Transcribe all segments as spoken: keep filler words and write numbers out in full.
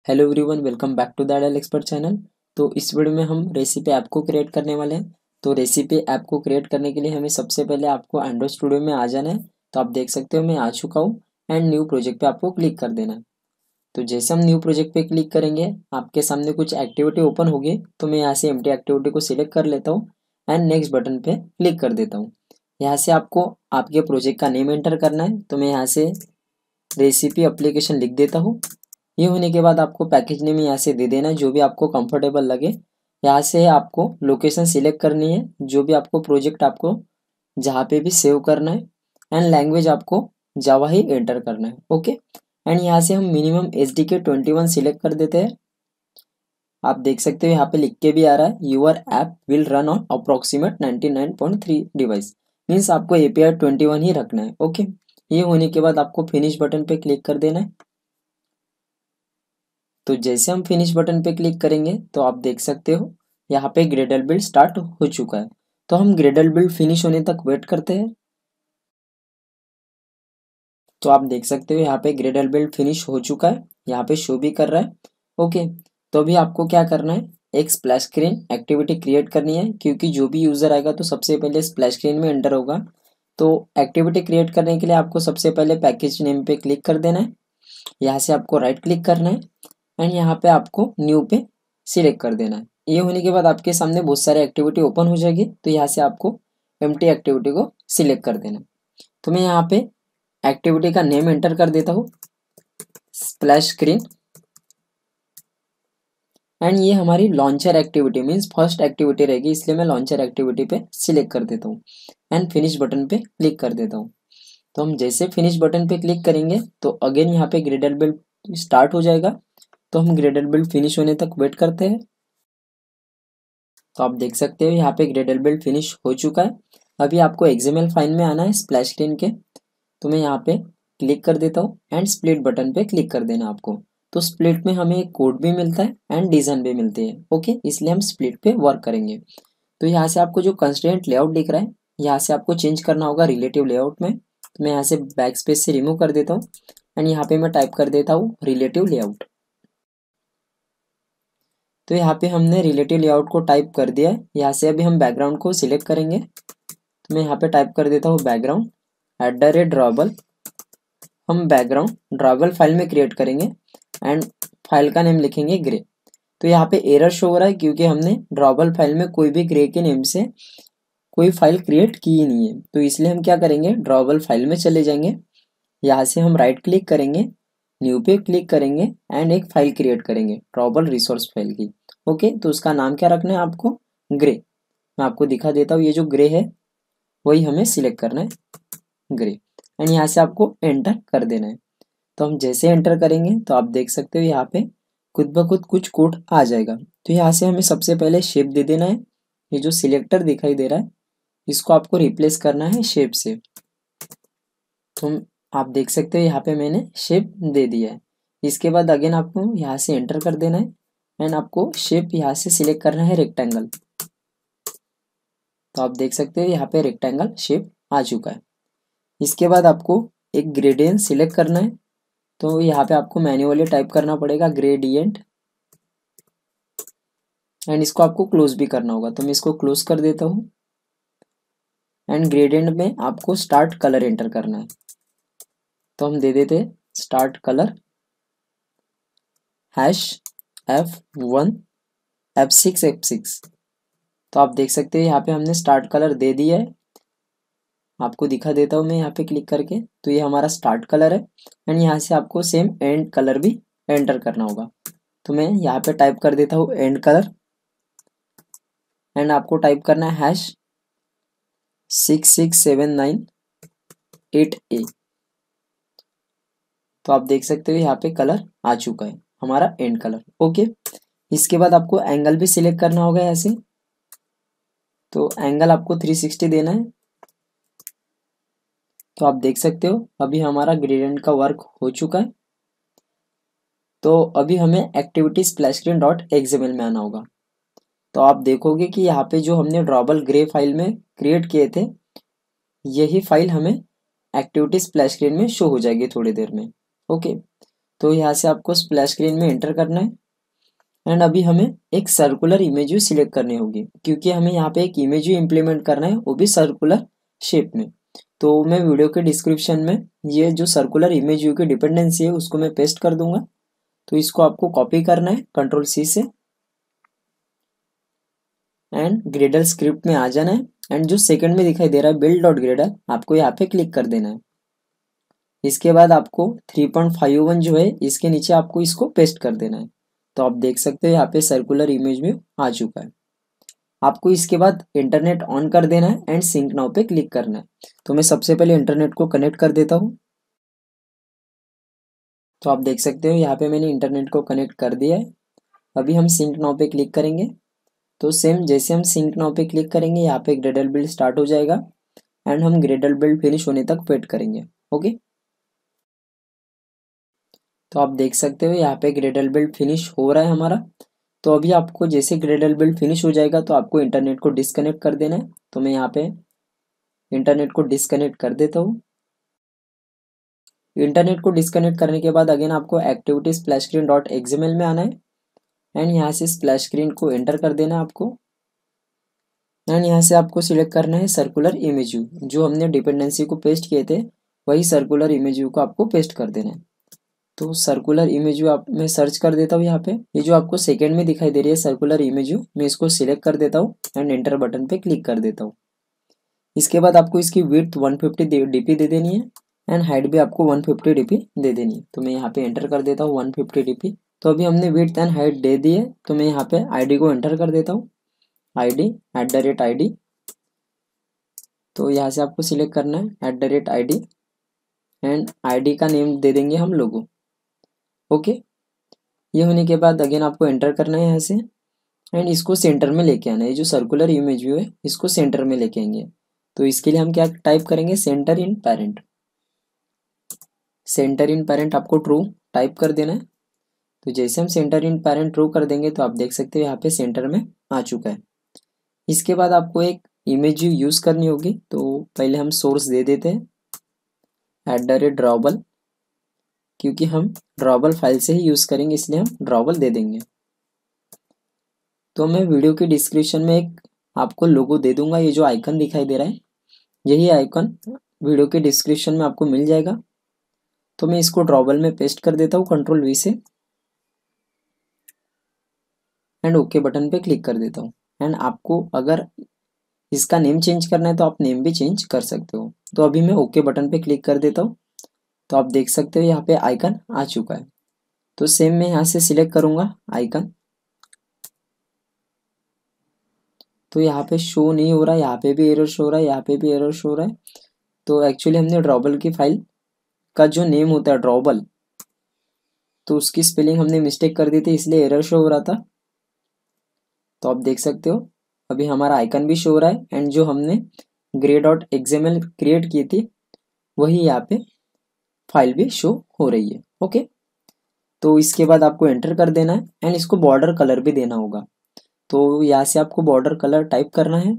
Hello everyone, welcome back to the एडल expert channel. तो इस वीडियो में हम रेसिपी ऐप को क्रिएट करने वाले हैं। तो रेसिपी ऐप को क्रिएट करने के लिए हमें सबसे पहले आपको एंड्रॉइड स्टूडियो में आ जाना है। तो आप देख सकते हो मैं आ चुका हूँ एंड न्यू प्रोजेक्ट पे आपको क्लिक कर देना है। तो जैसे हम न्यू प्रोजेक्ट पे क्लिक करेंगे आपके सामने कुछ एक्टिविटी ओपन होगी। तो मैं यहाँ से एम्प्टी एक्टिविटी को सिलेक्ट कर लेता हूँ एंड नेक्स्ट बटन पे क्लिक कर देता हूँ। यहाँ से आपको आपके प्रोजेक्ट का नेम एंटर करना है। तो मैं यहाँ से रेसिपी एप्लीकेशन लिख देता हूँ। ये होने के बाद आपको पैकेज नेम यहाँ से दे देना है जो भी आपको कंफर्टेबल लगे। यहाँ से आपको लोकेशन सिलेक्ट करनी है, जो भी आपको प्रोजेक्ट आपको जहाँ पे भी सेव करना है एंड लैंग्वेज आपको जावा ही एंटर करना है। ओके, एंड यहाँ से हम minimum H D K twenty one select कर देते हैं। आप देख सकते हो यहाँ पे लिख के भी आ रहा है your app will run on approximately ninety nine point three device, means आपको एपीआई ट्वेंटी वन ही रखना है। ओके, ये होने के बाद आपको फिनिश बटन पे क्लिक कर देना है। तो जैसे हम फिनिश बटन पे क्लिक करेंगे तो आप देख सकते हो यहाँ पे ग्रेडल बिल्ड स्टार्ट हो चुका है। तो हम ग्रेडल बिल्ड फिनिश होने तक वेट करते हैं। तो आप देख सकते हो यहाँ पे ग्रेडल बिल्ड फिनिश हो चुका है, यहाँ पे शो भी कर रहा है। ओके, तो अभी आपको क्या करना है, एक स्प्लैश स्क्रीन एक्टिविटी क्रिएट करनी है, क्योंकि जो भी यूजर आएगा तो सबसे पहले स्प्लैश स्क्रीन में एंटर होगा। तो एक्टिविटी क्रिएट करने के लिए आपको सबसे पहले पैकेज नेम पे क्लिक कर देना है। यहाँ से आपको राइट क्लिक करना है एंड यहाँ पे आपको न्यू पे सिलेक्ट कर देना है। ये होने के बाद आपके सामने बहुत सारे एक्टिविटी ओपन हो जाएगी। तो यहाँ से आपको एम्प्टी एक्टिविटी को सिलेक्ट कर देना है। तो मैं यहाँ पे एक्टिविटी का नेम एंटर कर देता हूँ, स्प्लैश स्क्रीन, एंड ये हमारी launcher activity means first activity रहेगी, इसलिए मैं लॉन्चर एक्टिविटी पे सिलेक्ट कर देता हूँ एंड फिनिश बटन पे क्लिक कर देता हूँ। तो हम जैसे फिनिश बटन पे क्लिक करेंगे तो अगेन यहाँ पे ग्रेडल बिल्ड स्टार्ट हो जाएगा। तो हम ग्रेडल बिल्ड फिनिश होने तक वेट करते हैं। तो आप देख सकते हो यहाँ पे ग्रेडल बिल्ड फिनिश हो चुका है। अभी आपको एक्सएमएल फाइल में आना है स्प्लैश स्क्रीन के। तो मैं यहाँ पे क्लिक कर देता हूँ एंड स्प्लिट बटन पे क्लिक कर देना आपको। तो स्प्लिट में हमें एक कोड भी मिलता है एंड डिजाइन भी मिलती है। ओके, इसलिए हम स्प्लिट पे वर्क करेंगे। तो यहाँ से आपको जो कंस्ट्रेंट लेआउट दिख रहा है यहाँ से आपको चेंज करना होगा रिलेटिव लेआउट में। तो मैं यहाँ से बैक स्पेस से रिमूव कर देता हूँ एंड यहाँ पे मैं टाइप कर देता हूँ रिलेटिव लेआउट। तो यहाँ पे हमने रिलेटिव लेआउट को टाइप कर दिया है। यहाँ से अभी हम बैकग्राउंड को सिलेक्ट करेंगे। तो मैं यहाँ पे टाइप कर देता हूँ background at the rate drawable. हम बैकग्राउंड ड्रॉबल फाइल में क्रिएट करेंगे एंड फाइल का नेम लिखेंगे ग्रे। तो यहाँ पे एरर शो हो रहा है क्योंकि हमने ड्रॉबल फाइल में कोई भी ग्रे के नेम से कोई फाइल क्रिएट की ही नहीं है। तो इसलिए हम क्या करेंगे, ड्रॉबल फाइल में चले जाएंगे। यहाँ से हम राइट क्लिक करेंगे, न्यू पे क्लिक करेंगे एंड एक फाइल क्रिएट करेंगे ड्रॉबल रिसोर्स फाइल की। ओके, तो उसका नाम क्या रखना है आपको, ग्रे। मैं आपको दिखा देता हूँ, ये जो ग्रे है वही हमें सिलेक्ट करना है, ग्रे, एंड यहाँ से आपको एंटर कर देना है। तो हम जैसे एंटर करेंगे तो आप देख सकते हो यहाँ पे खुद ब खुद कुछ कोड आ जाएगा। तो यहाँ से हमें सबसे पहले शेप दे देना है। ये जो सिलेक्टर दिखाई दे रहा है इसको आपको रिप्लेस करना है शेप से। तो आप देख सकते हो यहाँ पे मैंने शेप दे दिया है। इसके बाद अगेन आपको यहाँ से एंटर कर देना है एंड आपको शेप यहाँ से सिलेक्ट करना है रेक्टेंगल। तो आप देख सकते हो यहाँ पे रेक्टेंगल शेप आ चुका है। इसके बाद आपको एक ग्रेडियंट सिलेक्ट करना है। तो यहाँ पे आपको मैन्युअली टाइप करना पड़ेगा ग्रेडियंट एंड इसको आपको क्लोज भी करना होगा। तो मैं इसको क्लोज कर देता हूँ एंड ग्रेडियंट में आपको स्टार्ट कलर एंटर करना है। तो हम दे देते start colour hash F one F six F six. तो आप देख सकते हैं यहाँ पे हमने स्टार्ट कलर दे दिया है। आपको दिखा देता हूँ मैं यहाँ पे क्लिक करके। तो ये हमारा स्टार्ट कलर है एंड यहाँ से आपको सेम एंड कलर भी एंटर करना होगा। तो मैं यहाँ पे टाइप कर देता हूँ एंड कलर एंड आपको टाइप करना है hash six six seven nine eight A. तो आप देख सकते हो यहाँ पे कलर आ चुका है हमारा एंड कलर। ओके, इसके बाद आपको एंगल भी सिलेक्ट करना होगा ऐसे। तो एंगल आपको थ्री सिक्सटी देना है। तो आप देख सकते हो अभी हमारा ग्रेडियंट का वर्क हो चुका है। तो अभी हमें activity splash screen dot XML में आना होगा। तो आप देखोगे कि यहाँ पे जो हमने ड्रॉबल ग्रे फाइल में क्रिएट किए थे यही फाइल हमें एक्टिविटी स्प्लैश स्क्रीन में शो हो जाएगी थोड़ी देर में। ओके, तो यहाँ से आपको स्प्लैश स्क्रीन में एंटर करना है एंड अभी हमें एक सर्कुलर इमेज व्यू सिलेक्ट करनी होगी, क्योंकि हमें यहाँ पे एक इमेज व्यू इम्प्लीमेंट करना है, वो भी सर्कुलर शेप में। तो मैं वीडियो के डिस्क्रिप्शन में ये जो सर्कुलर इमेज व्यू की डिपेंडेंसी है उसको मैं पेस्ट कर दूंगा। तो इसको आपको कॉपी करना है कंट्रोल सी से एंड ग्रेडल स्क्रिप्ट में आ जाना है एंड जो सेकंड में दिखाई दे रहा है बिल्ड डॉट ग्रेडल, आपको यहाँ पे क्लिक कर देना है। इसके बाद आपको थ्री पॉइंट फाइव वन जो है इसके नीचे आपको इसको पेस्ट कर देना है। तो आप देख सकते हो यहाँ पे सर्कुलर इमेज में आ चुका है। आपको इसके बाद इंटरनेट ऑन कर देना है एंड सिंक नाउ पे क्लिक करना है। तो मैं सबसे पहले इंटरनेट को कनेक्ट कर देता हूँ। तो आप देख सकते हो यहाँ पे मैंने इंटरनेट को कनेक्ट कर दिया है। अभी हम सिंक नाउ पे क्लिक करेंगे। तो सेम जैसे हम सिंक नाउ पे क्लिक करेंगे यहाँ पे ग्रेडल बिल्ड स्टार्ट हो जाएगा एंड हम ग्रेडल बिल्ड फिनिश होने तक वेट करेंगे। ओके, तो आप देख सकते हो यहाँ पे ग्रेडल बिल्ड फिनिश हो रहा है हमारा। तो अभी आपको जैसे ग्रेडल बिल्ड फिनिश हो जाएगा तो आपको इंटरनेट को डिस्कनेक्ट कर देना है। तो मैं यहाँ पे इंटरनेट को डिस्कनेक्ट कर देता हूँ। इंटरनेट को डिस्कनेक्ट करने के बाद अगेन आपको activity splash screen dot XML में आना है एंड यहाँ से स्प्लैश स्क्रीन को एंटर कर देना है आपको एंड यहाँ से आपको सिलेक्ट करना है सर्कुलर इमेज व्यू। जो हमने डिपेंडेंसी को पेस्ट किए थे वही सर्कुलर इमेज व्यू को आपको पेस्ट कर देना है। तो सर्कुलर इमेज व्यू आप मैं सर्च कर देता हूँ। यहाँ पे ये जो आपको सेकेंड में दिखाई दे रही है सर्कुलर इमेज व्यू, मैं इसको सिलेक्ट कर देता हूँ एंड एंटर बटन पे क्लिक कर देता हूँ। इसके बाद आपको इसकी विड्थ वन फिफ्टी डीपी दे देनी है एंड हाइट भी आपको वन फिफ्टी डीपी दे देनी है। तो मैं यहाँ पे एंटर कर देता हूँ वन फिफ्टी डीपी। तो अभी हमने विड्थ एंड हाइट दे दी है। तो मैं यहाँ पे आईडी को एंटर कर देता हूँ, ID at the rate I D. तो यहाँ से आपको सिलेक्ट करना है at the rate I D and I D का नेम दे देंगे हम लोगों। ओके, ये होने के बाद अगेन आपको एंटर करना है यहाँ से एंड इसको सेंटर में लेके आना है। जो सर्कुलर इमेज व्यू है इसको सेंटर में लेके आएंगे। तो इसके लिए हम क्या टाइप करेंगे, centre in parent. Centre in parent आपको ट्रू टाइप कर देना है। तो जैसे हम सेंटर इन पेरेंट ट्रू कर देंगे तो आप देख सकते हो यहाँ पे सेंटर में आ चुका है। इसके बाद आपको एक इमेज व्यू यूज करनी होगी। तो पहले हम सोर्स दे देते हैं एट द रेट ड्रॉबल, क्योंकि हम ड्रॉबल फाइल से ही यूज करेंगे इसलिए हम ड्रॉबल दे देंगे। तो मैं वीडियो की डिस्क्रिप्शन में एक आपको लोगो दे दूंगा। ये जो आइकन दिखाई दे रहा है यही आइकन वीडियो के डिस्क्रिप्शन में आपको मिल जाएगा। तो मैं इसको ड्रॉबल में पेस्ट कर देता हूँ कंट्रोल वी से एंड ओके बटन पे क्लिक कर देता हूँ। एंड आपको अगर इसका नेम चेंज करना है तो आप नेम भी चेंज कर सकते हो। तो अभी मैं ओके बटन पे क्लिक कर देता हूँ। तो आप देख सकते हो यहाँ पे आइकन आ चुका है। तो सेम मैं यहाँ से सिलेक्ट करूंगा आइकन। तो यहाँ पे शो नहीं हो रहा, यहाँ पे भी एरर शो हो रहा है, यहाँ पे भी एरर शो हो रहा है। तो एक्चुअली हमने ड्रॉबल की फाइल का जो नेम होता है ड्रॉबल, तो उसकी स्पेलिंग हमने मिस्टेक कर दी थी इसलिए एरर शो हो रहा था। तो आप देख सकते हो अभी हमारा आइकन भी शो हो रहा है एंड जो हमने ग्रे डॉट एक्सएमएल क्रिएट की थी वही यहाँ पे फाइल भी शो हो रही है। ओके, तो इसके बाद आपको एंटर कर देना है एंड इसको बॉर्डर कलर भी देना होगा। तो यहाँ से आपको बॉर्डर कलर टाइप करना है,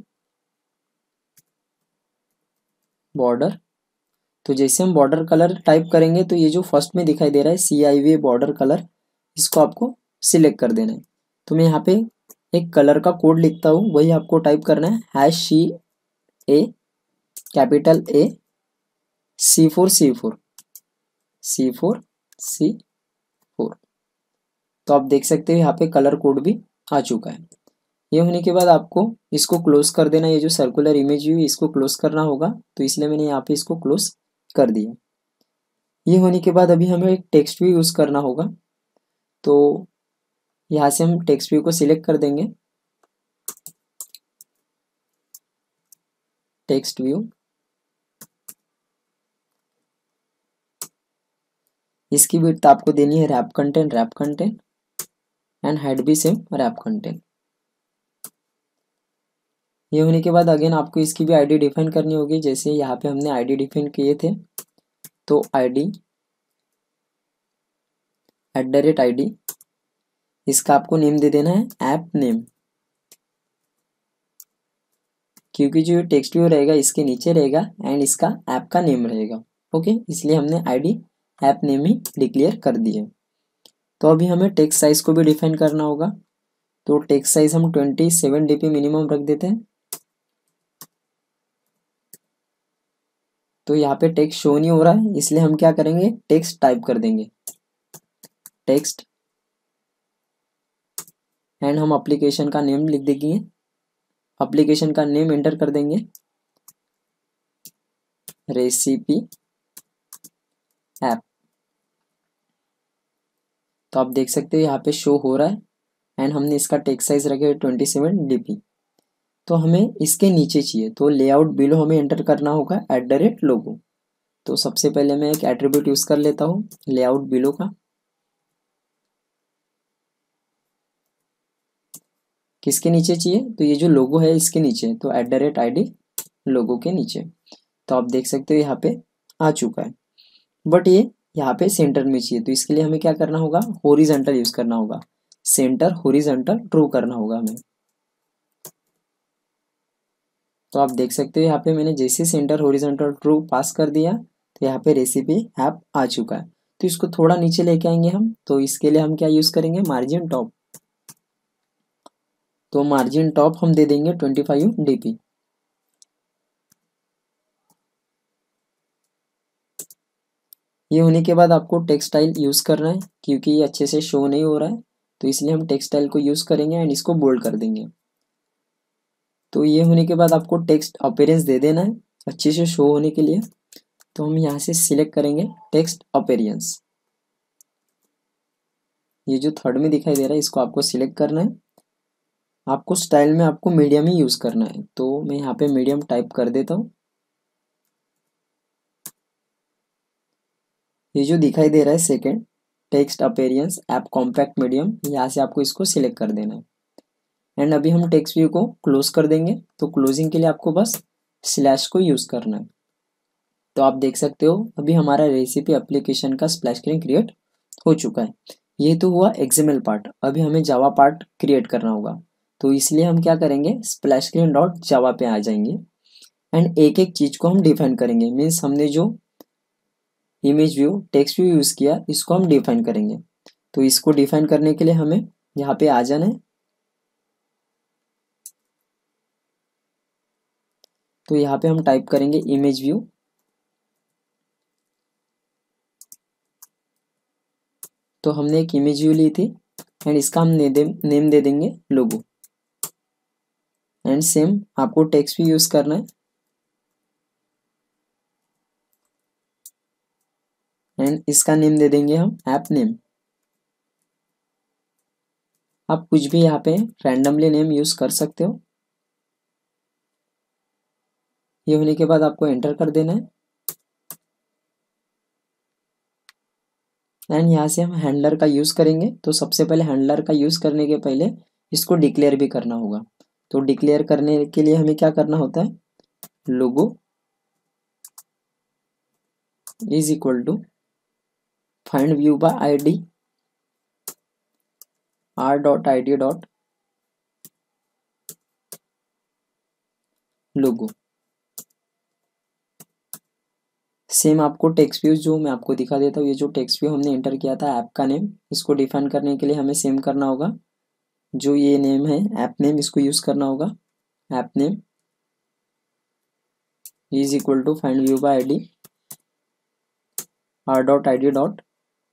बॉर्डर। तो जैसे हम बॉर्डर कलर टाइप करेंगे तो ये जो फर्स्ट में दिखाई दे रहा है C I V border colour, इसको आपको सिलेक्ट कर देना है। तो मैं यहाँ पे एक कलर का कोड लिखता हूँ, वही आपको टाइप करना है hash C A capital A C four C four C four C four. तो आप देख सकते हो यहाँ पे कलर कोड भी आ चुका है। ये होने के बाद आपको इसको क्लोज कर देना। ये जो सर्कुलर इमेज व्यू इसको क्लोज करना होगा, तो इसलिए मैंने यहाँ पे इसको क्लोज कर दिया। ये होने के बाद अभी हमें एक टेक्स्ट व्यू यूज करना होगा। तो यहाँ से हम टेक्स्ट व्यू को सिलेक्ट कर देंगे, टेक्स्ट व्यू। इसकी विड्थ आपको देनी है wrap content wrap content and height भी सेम रैप कंटेंट। ये होने के बाद अगेन आपको इसकी भी आईडी डिफाइन करनी होगी। जैसे यहाँ पे हमने आईडी डिफाइन किए थे, तो ID at the rate I D, इसका आपको नेम दे देना है ऐप नेम, क्योंकि जो टेक्स्ट व्यू रहेगा इसके नीचे रहेगा एंड इसका ऐप का नेम रहेगा। ओके, इसलिए हमने आईडी ऐप नेम ही डिक्लेयर कर दिए। तो अभी हमें टेक्स्ट साइज को भी डिफाइन करना होगा। तो टेक्स्ट साइज हम twenty seven D P minimum रख देते हैं। तो यहाँ पे टेक्स्ट शो नहीं हो रहा है, इसलिए हम क्या करेंगे, टेक्स्ट टाइप कर देंगे, टेक्स्ट, एंड हम एप्लीकेशन का नेम लिख देंगे, एप्लीकेशन का नेम एंटर कर देंगे, रेसिपी ऐप। तो आप देख सकते हो यहाँ पे शो हो रहा है, एंड हमने इसका टेक्स्ट साइज रखे ट्वेंटी सेवन डी पी। तो हमें इसके नीचे चाहिए, तो लेआउट बिलो हमें एंटर करना होगा एट द रेट लोगो। तो सबसे पहले मैं एक एट्रीब्यूट यूज कर लेता हूँ लेआउट बिलो का। किसके नीचे चाहिए, तो ये जो लोगो है इसके नीचे, तो at the rate I D logo के नीचे। तो आप देख सकते हो यहाँ पे आ चुका है, बट ये यहाँ पे सेंटर में चाहिए। तो इसके लिए हमें क्या करना होगा, हॉरिजॉन्टल यूज करना होगा, सेंटर हॉरिजॉन्टल ट्रू करना होगा हमें। तो आप देख सकते हो यहाँ पे मैंने जैसे सेंटर हॉरिजॉन्टल ट्रू पास कर दिया, तो यहाँ पे रेसिपी ऐप आ चुका है। तो इसको थोड़ा नीचे लेके आएंगे हम, तो इसके लिए हम क्या यूज करेंगे, मार्जिन टॉप। तो मार्जिन टॉप हम दे देंगे ट्वेंटी फाइव डी पी। ये होने के बाद आपको टेक्सटाइल यूज करना है, क्योंकि ये अच्छे से शो नहीं हो रहा है, तो इसलिए हम टेक्सटाइल को यूज करेंगे एंड इसको बोल्ड कर देंगे। तो ये होने के बाद आपको टेक्स्ट अपीयरेंस दे देना है अच्छे से शो होने के लिए। तो हम यहाँ से सिलेक्ट करेंगे टेक्स्ट अपीयरेंस, ये जो थर्ड में दिखाई दे रहा है इसको आपको सिलेक्ट करना है। आपको स्टाइल में आपको मीडियम ही यूज करना है, तो मैं यहाँ पे मीडियम टाइप कर देता हूँ। ये जो दिखाई दे रहा है second, text appearance app compact medium, यहाँ से आपको इसको सिलेक्ट कर देना है। एंड अभी हम टेक्स्ट व्यू को क्लोज कर देंगे। तो क्लोजिंग के लिए आपको बस स्लैश को यूज करना है। तो आप देख सकते हो अभी हमारा रेसिपी एप्लीकेशन का स्प्लैश स्क्रीन क्रिएट हो चुका है। ये तो हुआ एक्सएमएल पार्ट, अभी हमें जावा पार्ट क्रिएट करना होगा। तो इसलिए हम क्या करेंगे, स्प्लैश स्क्रीन डॉट जावा पे आ जाएंगे एंड एक एक चीज को हम डिफाइन करेंगे। मीन्स हमने जो image view text view use किया इसको हम डिफाइन करेंगे। तो इसको डिफाइन करने के लिए हमें यहाँ पे आ जाना है। तो यहाँ पे हम टाइप करेंगे इमेज व्यू, तो हमने एक इमेज व्यू ली थी एंड इसका हम नेम दे देंगे लोगो। एंड सेम आपको टेक्स्ट भी यूज करना है एंड इसका नेम दे देंगे हम ऐप नेम। आप कुछ भी यहाँ पे रैंडमली नेम यूज कर सकते हो। ये होने के बाद आपको एंटर कर देना है एंड यहाँ से हम हैंडलर का यूज करेंगे। तो सबसे पहले हैंडलर का यूज करने के पहले इसको डिक्लेयर भी करना होगा। तो डिक्लेयर करने के लिए हमें क्या करना होता है, logo is equal to find view by ID R dot I D dot logo. Same आपको टेक्स्ट व्यू जो मैं आपको दिखा देता हूँ, ये जो टेक्स्ट व्यू हमने एंटर किया था ऐप का नेम, इसको डिफाइन करने के लिए हमें सेम करना होगा। जो ये नेम है ऐप नेम, इसको यूज करना होगा, app name is equal to find view by ID R dot I D dot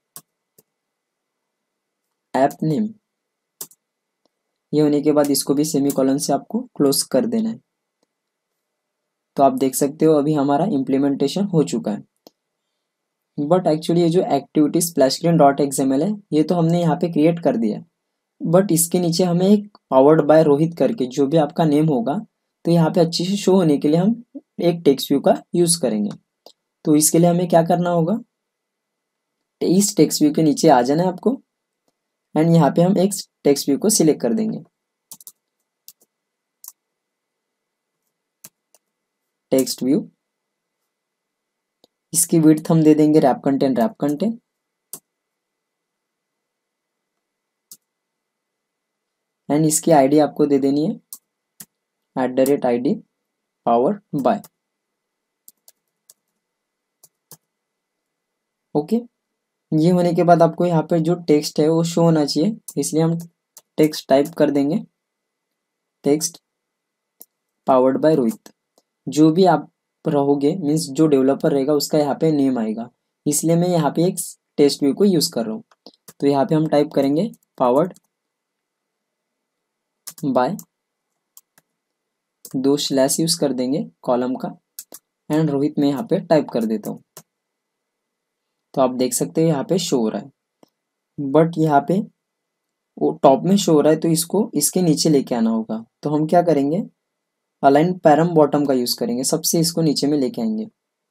app name. ये होने के बाद इसको भी सेमीकोलन से आपको क्लोज कर देना है। तो आप देख सकते हो अभी हमारा इम्प्लीमेंटेशन हो चुका है। बट एक्चुअली ये जो activity splash screen dot XML है ये तो हमने यहाँ पे क्रिएट कर दिया, बट इसके नीचे हमें एक पावर्ड बाय रोहित करके जो भी आपका नेम होगा, तो यहाँ पे अच्छे से शो होने के लिए हम एक टेक्स्ट व्यू का यूज करेंगे। तो इसके लिए हमें क्या करना होगा, इस टेक्स्ट व्यू के नीचे आ जाना है आपको एंड यहाँ पे हम एक टेक्स्ट व्यू को सिलेक्ट कर देंगे, टेक्स्ट व्यू। इसकी विड्थ हम दे देंगे wrap content wrap content and इसकी आईडी आपको दे देनी है at the rate I D power by. Okay, ये होने के बाद आपको यहाँ पे जो टेक्स्ट है वो शो होना चाहिए, इसलिए हम टेक्स्ट टाइप कर देंगे, टेक्स्ट पावर्ड बाय रोहित। जो भी आप रहोगे मीन्स जो डेवलपर रहेगा उसका यहाँ पे नेम आएगा, इसलिए मैं यहाँ पे एक टेस्ट व्यू को यूज कर रहा हूँ। तो यहाँ पे हम टाइप करेंगे पावर्ड बाय, दो स्लैश यूज कर देंगे कॉलम का, एंड रोहित में यहाँ पे टाइप कर देता हूँ। तो आप देख सकते हैं यहाँ पे शो हो रहा है, बट यहाँ पे वो टॉप में शो हो रहा है तो इसको इसके नीचे लेके आना होगा। तो हम क्या करेंगे, अलाइन पैरम बॉटम का यूज करेंगे, सबसे इसको नीचे में लेके आएंगे।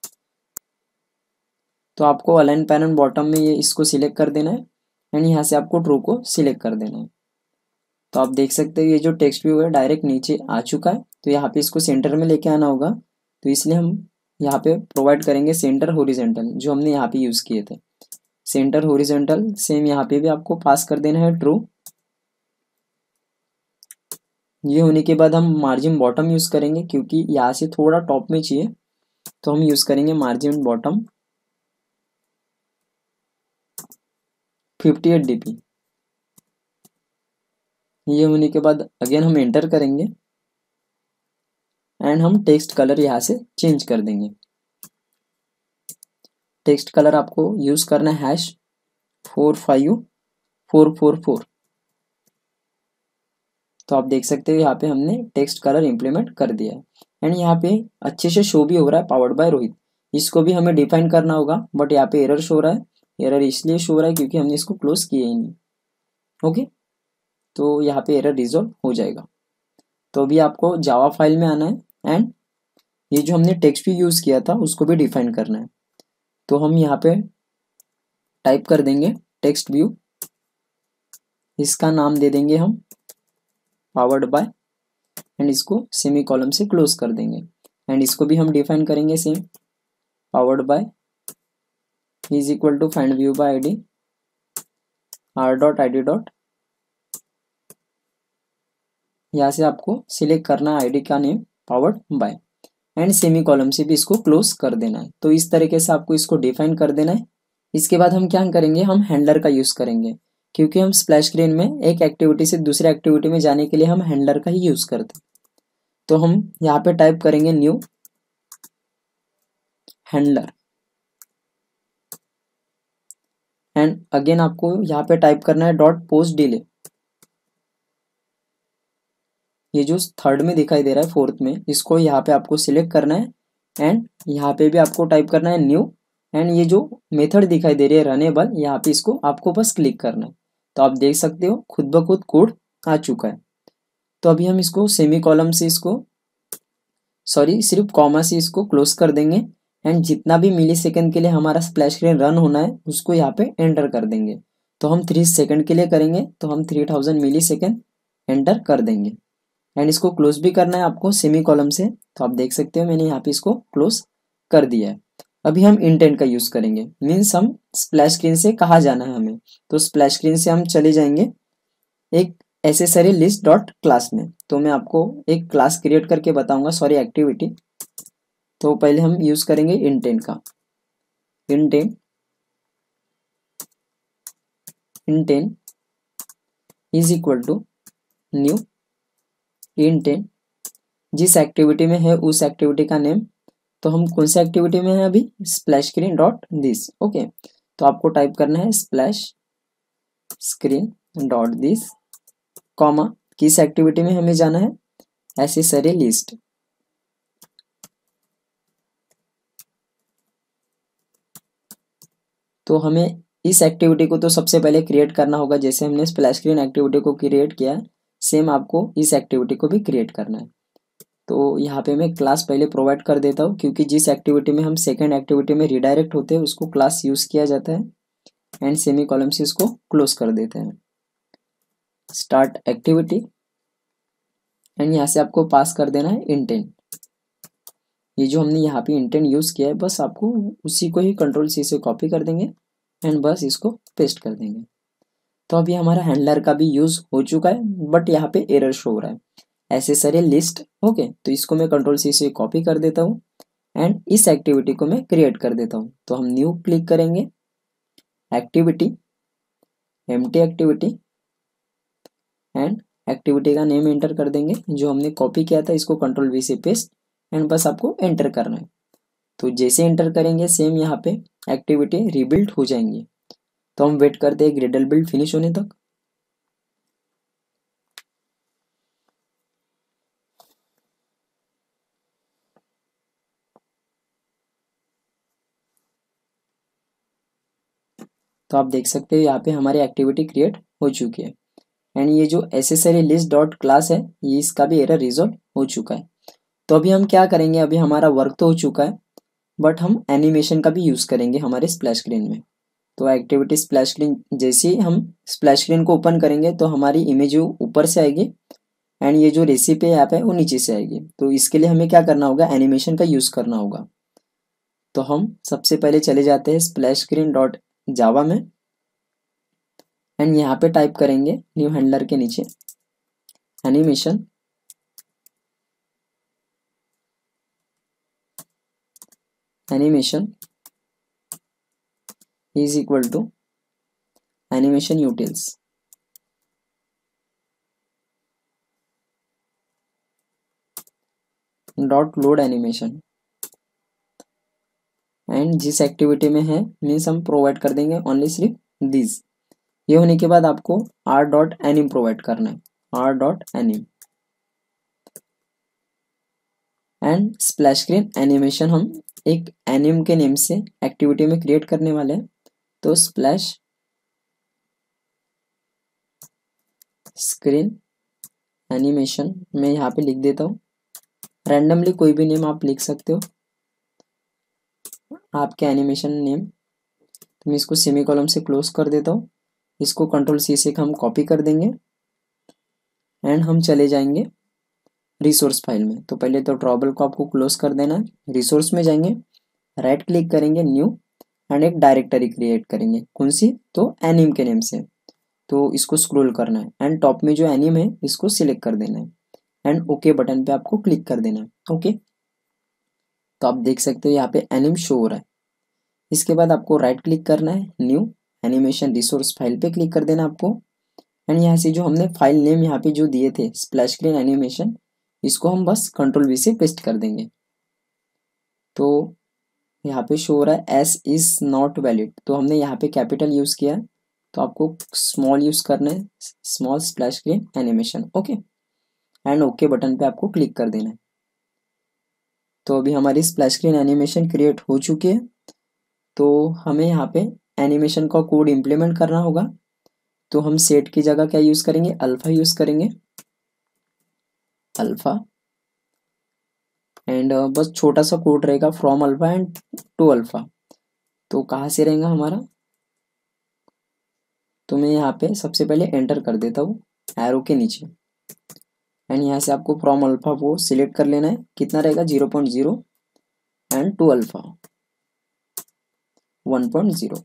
तो आपको अलाइन पैरम बॉटम में ये इसको सिलेक्ट कर देना है, एंड यहाँ से आपको ट्रू को सिलेक्ट कर देना है। तो आप देख सकते हो ये जो टेक्स्ट व्यू है डायरेक्ट नीचे आ चुका है। तो यहाँ पे इसको सेंटर में लेके आना होगा, तो इसलिए हम यहाँ पे प्रोवाइड करेंगे सेंटर होरिजेंटल, जो हमने यहाँ पे यूज किए थे। सेंटर होरिजेंटल सेम यहाँ पे भी आपको पास कर देना है ट्रू। ये होने के बाद हम मार्जिन बॉटम यूज करेंगे, क्योंकि यहाँ से थोड़ा टॉप में चाहिए, तो हम यूज करेंगे margin bottom fifty eight D P. ये होने के बाद अगेन हम एंटर करेंगे, एंड हम टेक्स्ट कलर यहाँ से चेंज कर देंगे। टेक्स्ट कलर आपको यूज करना है hash four five four four four. तो आप देख सकते हो यहाँ पे हमने टेक्स्ट कलर इंप्लीमेंट कर दिया है, एंड यहाँ पे अच्छे से शो भी हो रहा है पावर्ड बाय रोहित। इसको भी हमें डिफाइन करना होगा, बट यहाँ पे एरर शो हो रहा है। एरर इसलिए शो हो रहा है क्योंकि हमने इसको क्लोज किया ही नहीं। ओके, तो यहाँ पे एरर रिजॉल्व हो जाएगा। तो अभी आपको जावा फाइल में आना है, एंड ये जो हमने टेक्स्ट व्यू यूज किया था उसको भी डिफाइन करना है। तो हम यहाँ पे टाइप कर देंगे टेक्स्ट व्यू, इसका नाम दे देंगे हम पावर्ड बाय, एंड इसको सेमी कॉलम से क्लोज कर देंगे, एंड इसको भी हम डिफाइन करेंगे same powered by is equal to find view by ID R dot I D dot. यहाँ से आपको सिलेक्ट करना है आईडी का name powered by, and semi column से भी इसको क्लोज कर देना है। तो इस तरीके से आपको इसको डिफाइन कर देना है। इसके बाद हम क्या करेंगे, हम हैंडलर का यूज करेंगे, क्योंकि हम स्प्लैश स्क्रीन में एक एक्टिविटी से दूसरे एक्टिविटी में जाने के लिए हम हैंडलर का ही यूज करते हैं। तो हम यहाँ पे टाइप करेंगे न्यू हैंडलर, एंड अगेन आपको यहाँ पे टाइप करना है डॉट पोस्ट डिले। ये जो थर्ड में दिखाई दे रहा है फोर्थ में, इसको यहाँ पे आपको सिलेक्ट करना है, एंड यहाँ पे भी आपको टाइप करना है न्यू, एंड ये जो मेथड दिखाई दे रही है रनेबल, यहाँ पे इसको आपको बस क्लिक करना है। तो आप देख सकते हो खुद ब खुद कोड आ चुका है। तो अभी हम इसको सेमी कॉलम से इसको सॉरी सिर्फ कॉमा से इसको क्लोज कर देंगे, एंड जितना भी मिली सेकेंड के लिए हमारा स्प्लैश स्क्रीन रन होना है उसको यहाँ पे एंटर कर देंगे। तो हम थ्री सेकेंड के लिए करेंगे, तो हम three thousand millisecond enter कर देंगे, एंड इसको क्लोज भी करना है आपको सेमी कॉलम से। तो आप देख सकते हो मैंने यहाँ पे इसको क्लोज कर दिया है। अभी हम इंटेंट का यूज करेंगे, मीन्स हम स्प्लैश स्क्रीन से कहाँ जाना है हमें। तो स्प्लैश स्क्रीन से हम चले जाएंगे एक एसेसरी लिस्ट डॉट क्लास में। तो मैं आपको एक क्लास क्रिएट करके बताऊंगा, सॉरी एक्टिविटी। तो पहले हम यूज करेंगे इंटेंट का, intent intent is equal to new intent, जिस एक्टिविटी में है उस एक्टिविटी का नेम। तो हम कौन सी एक्टिविटी में है अभी, splash screen dot this. Okay, तो आपको टाइप करना है splash screen dot this, comma किस एक्टिविटी में हमें जाना है, एसेसरी लिस्ट। तो हमें इस एक्टिविटी को तो सबसे पहले क्रिएट करना होगा, जैसे हमने स्प्लैश स्क्रीन एक्टिविटी को क्रिएट किया है सेम आपको इस एक्टिविटी को भी क्रिएट करना है। तो यहाँ पे मैं क्लास पहले प्रोवाइड कर देता हूँ, क्योंकि जिस एक्टिविटी में हम सेकेंड एक्टिविटी में रिडायरेक्ट होते हैं उसको क्लास यूज किया जाता है, एंड सेमी कॉलम से इसको क्लोज कर देते हैं। स्टार्ट एक्टिविटी, एंड यहाँ से आपको पास कर देना है इंटेंट। ये जो हमने यहाँ पे इंटेंट यूज किया है बस आपको उसी को ही कंट्रोल सी से कॉपी कर देंगे, एंड बस इसको पेस्ट कर देंगे। तो अभी हमारा हैंडलर का भी यूज हो चुका है, बट यहाँ पे एरर शो हो रहा है एसेसरी लिस्ट। ओके, तो इसको मैं कंट्रोल सी से कॉपी कर देता हूँ, एंड इस एक्टिविटी को मैं क्रिएट कर देता हूँ। तो हम न्यू क्लिक करेंगे, activity, empty activity and activity का नेम एंटर कर देंगे जो हमने कॉपी किया था, इसको कंट्रोल वी से पेस्ट एंड बस आपको एंटर करना है। तो जैसे एंटर करेंगे सेम यहाँ पे एक्टिविटी रिबिल्ड हो जाएंगी। तो हम वेट करते हैं ग्रेडल बिल्ड फिनिश होने तक। तो आप देख सकते हो यहाँ पे हमारी एक्टिविटी क्रिएट हो चुकी है एंड ये जो एसेसरी लिस्ट डॉट क्लास है ये इसका भी एरर रिजॉल्व हो चुका है। तो अभी हम क्या करेंगे, अभी हमारा वर्क तो हो चुका है बट हम एनिमेशन का भी यूज़ करेंगे हमारे स्प्लैश स्क्रीन में। तो एक्टिविटी स्प्लैश स्क्रीन, जैसे ही हम स्प्लैश स्क्रीन को ओपन करेंगे तो हमारी इमेज ऊपर से आएगी एंड ये जो रेसिपी ऐप है वो नीचे से आएगी। तो इसके लिए हमें क्या करना होगा, एनिमेशन का यूज़ करना होगा। तो हम सबसे पहले चले जाते हैं स्प्लैश स्क्रीन डॉट जावा में एंड यहाँ पे टाइप करेंगे न्यू हैंडलर के नीचे animation animation is equal to animation utils dot load animation and जिस एक्टिविटी में है मीन्स हम प्रोवाइड कर देंगे ओनली सिर्फ दिस। ये होने के बाद आपको आर डॉट एनिम प्रोवाइड करना है, R dot anim and splash screen animation हम एक एनिम के नेम से एक्टिविटी में क्रिएट करने वाले हैं। तो स्प्लैश स्क्रीन एनिमेशन मैं यहाँ पे लिख देता हूँ, रैंडमली कोई भी नेम आप लिख सकते हो आपके एनिमेशन नेम। तो मैं इसको सेमी कॉलम से क्लोज कर देता हूँ, इसको कंट्रोल सी से हम कॉपी कर देंगे एंड हम चले जाएंगे रिसोर्स फाइल में। तो पहले तो ड्रॉबल को आपको क्लोज कर देना है, रिसोर्स में जाएंगे, राइट क्लिक करेंगे न्यू एंड एक डायरेक्टरी क्रिएट करेंगे, कौन सी, तो एनिम के नेम से। तो इसको स्क्रॉल करना है एंड टॉप में जो एनिम है इसको सिलेक्ट कर देना है एंड ओके बटन पे आपको क्लिक कर देना है। ओके, तो आप देख सकते हो यहाँ पे एनिम शो हो रहा है। इसके बाद आपको राइट क्लिक करना है, न्यू एनिमेशन रिसोर्स फाइल पे क्लिक कर देना आपको एंड यहाँ से जो हमने फाइल नेम यहाँ पे जो दिए थे स्प्लैश स्क्रीन एनिमेशन, इसको हम बस कंट्रोल वी से पेस्ट कर देंगे। तो यहाँ पे शो हो रहा है एस इज नॉट वैलिड, तो हमने यहाँ पे कैपिटल यूज किया है तो आपको स्मॉल यूज करना है, small splash screen animation. Okay and okay button पे आपको क्लिक कर देना है। तो अभी हमारी स्प्लैश स्क्रीन एनिमेशन क्रिएट हो चुकी है। तो हमें यहाँ पे एनिमेशन का कोड इम्प्लीमेंट करना होगा। तो हम सेट की जगह क्या यूज करेंगे, अल्फा यूज करेंगे, अल्फा एंड बस छोटा सा कोड रहेगा from alpha and to alpha. तो कहाँ से रहेगा हमारा, तो मैं यहाँ पे सबसे पहले एंटर कर देता हूँ एरो के नीचे एंड यहाँ से आपको फ्रॉम अल्फा वो सिलेक्ट कर लेना है, कितना रहेगा zero point zero and to alpha one point zero.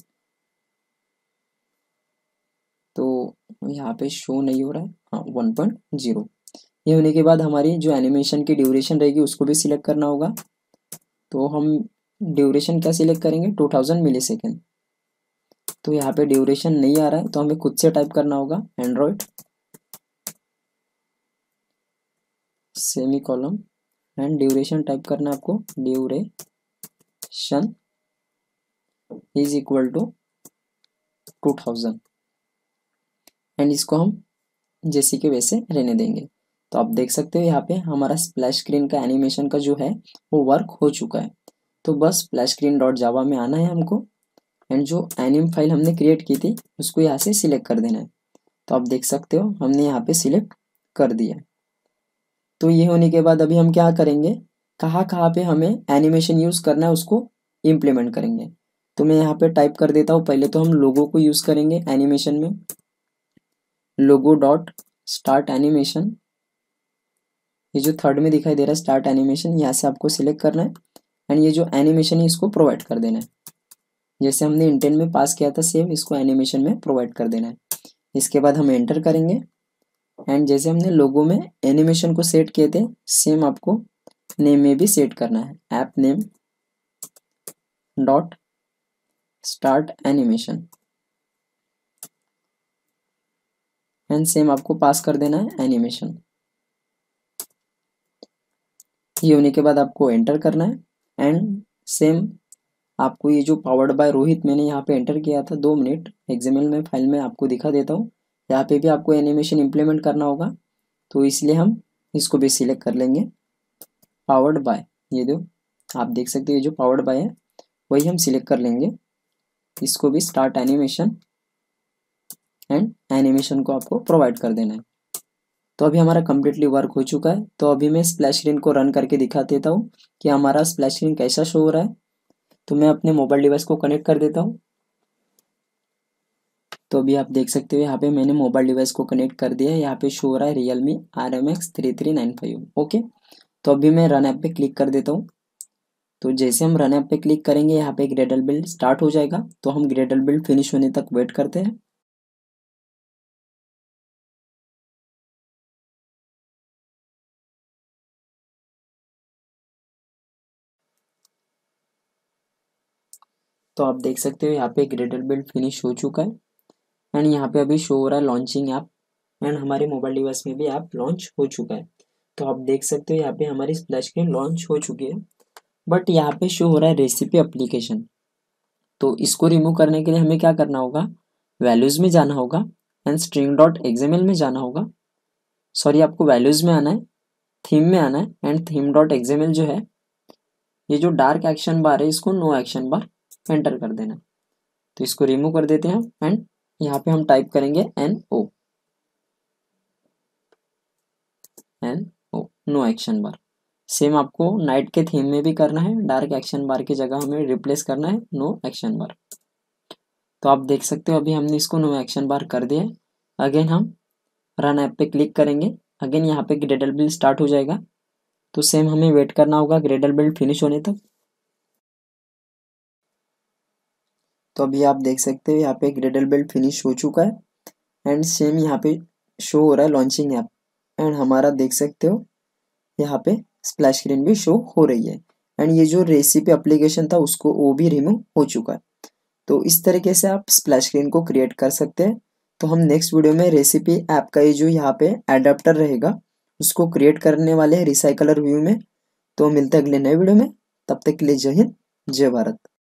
तो यहाँ पे शो नहीं हो रहा है, हाँ वन पॉइंट जीरो। ये होने के बाद हमारी जो एनिमेशन की ड्यूरेशन रहेगी उसको भी सिलेक्ट करना होगा। तो हम ड्यूरेशन क्या सिलेक्ट करेंगे, टू थाउजेंड मिली सेकेंड। तो यहाँ पे ड्यूरेशन नहीं आ रहा है तो हमें खुद से टाइप करना होगा android semicolon and duration type करना है आपको, duration is equal to two thousand and इसको हम जैसे के वैसे रहने देंगे। तो आप देख सकते हो यहाँ पे हमारा स्प्लैश स्क्रीन का एनिमेशन का जो है वो वर्क हो चुका है। तो बस स्प्लैश स्क्रीन डॉट जावा में आना है हमको एंड जो एनिम फाइल हमने क्रिएट की थी उसको यहाँ से सिलेक्ट कर देना है। तो आप देख सकते हो हमने यहाँ पे सिलेक्ट कर दिया। तो ये होने के बाद अभी हम क्या करेंगे, कहाँ कहाँ पे हमें एनिमेशन यूज़ करना है उसको इम्प्लीमेंट करेंगे। तो मैं यहाँ पे टाइप कर देता हूँ, पहले तो हम लोगो को यूज़ करेंगे एनिमेशन में, लोगो डॉट स्टार्ट एनिमेशन, ये जो थर्ड में दिखाई दे रहा है स्टार्ट एनिमेशन, यहाँ से आपको सिलेक्ट करना है एंड ये जो एनिमेशन है इसको प्रोवाइड कर देना है, जैसे हमने इंटेंट में पास किया था सेम इसको एनिमेशन में प्रोवाइड कर देना है। इसके बाद हम एंटर करेंगे एंड जैसे हमने लोगो में एनिमेशन को सेट किए थे सेम आपको नेम में भी सेट करना है, app name dot start animation and same आपको पास कर देना है एनिमेशन। ये होने के बाद आपको एंटर करना है एंड सेम आपको ये जो पावर्ड बाय रोहित मैंने यहाँ पे एंटर किया था दो मिनट एक्सएमएल में फाइल में आपको दिखा देता हूँ। यहाँ पे भी आपको एनिमेशन इम्प्लीमेंट करना होगा, तो इसलिए हम इसको भी सिलेक्ट कर लेंगे पावर्ड बाय। ये दो आप देख सकते हो ये जो पावर्ड बाय है वही हम सिलेक्ट कर लेंगे। इसको भी स्टार्ट एनिमेशन एंड एनिमेशन को आपको प्रोवाइड कर देना है। तो अभी हमारा कम्प्लीटली वर्क हो चुका है। तो अभी मैं स्प्लैश स्क्रीन को रन करके दिखा देता हूँ कि हमारा स्प्लैश स्क्रीन कैसा शो हो रहा है। तो मैं अपने मोबाइल डिवाइस को कनेक्ट कर देता हूँ। तो अभी आप देख सकते हो यहाँ पे मैंने मोबाइल डिवाइस को कनेक्ट कर दिया है। यहाँ पे शो हो रहा है Realme R M X three three nine five. Okay, तो अभी मैं रन ऐप पे क्लिक कर देता हूँ। तो जैसे हम रन ऐप पे क्लिक करेंगे यहाँ पे ग्रेडल बिल्ड स्टार्ट हो जाएगा। तो हम ग्रेडल बिल्ड फिनिश होने तक वेट करते हैं। तो आप देख सकते हो यहाँ पे ग्रेडल बिल्ड फिनिश हो चुका है एंड यहाँ पे अभी शो हो रहा है लॉन्चिंग ऐप एंड हमारे मोबाइल डिवाइस में भी ऐप लॉन्च हो चुका है। तो आप देख सकते हो यहाँ पे हमारी स्प्लैश स्क्रीन लॉन्च हो चुकी है, बट यहाँ पे शो हो रहा है रेसिपी एप्लीकेशन। तो इसको रिमूव करने के लिए हमें क्या करना होगा, वैल्यूज में जाना होगा एंड स्ट्रिंग डॉट एक्सएमएल में जाना होगा। सॉरी, आपको वैल्यूज में आना है, थीम में आना है एंड थीम डॉट एक्सएमएल जो है ये जो डार्क एक्शन बार है इसको नो एक्शन बार एंटर कर देना। तो इसको रिमूव कर देते हैं एंड यहाँ पे हम टाइप करेंगे N O N O no action bar. Same आपको नाइट के थीम में भी करना है, डार्क एक्शन बार की जगह हमें रिप्लेस करना है नो एक्शन बार। तो आप देख सकते हो अभी हमने इसको नो एक्शन बार कर दिया है। अगेन हम रन ऐप पे क्लिक करेंगे, अगेन यहाँ पे ग्रेडल बिल्ड स्टार्ट हो जाएगा। तो सेम हमें वेट करना होगा ग्रेडल बिल्ड फिनिश होने तक। तो अभी आप देख सकते हो यहाँ पे ग्रेडल बिल्ड फिनिश हो चुका है एंड सेम यहाँ पे शो हो रहा है लॉन्चिंग ऐप एंड हमारा देख सकते हो यहाँ पे स्प्लैश स्क्रीन भी शो हो रही है एंड ये जो रेसिपी एप्लीकेशन था उसको वो भी रिमूव हो चुका है। तो इस तरीके से आप स्प्लैश स्क्रीन को क्रिएट कर सकते हैं। तो हम नेक्स्ट वीडियो में रेसिपी ऐप का ये जो यहाँ पे एडाप्टर रहेगा उसको क्रिएट करने वाले हैं रिसाइकलर व्यू में। तो मिलते हैं अगले नए वीडियो में, तब तक के लिए जय हिंद जय भारत।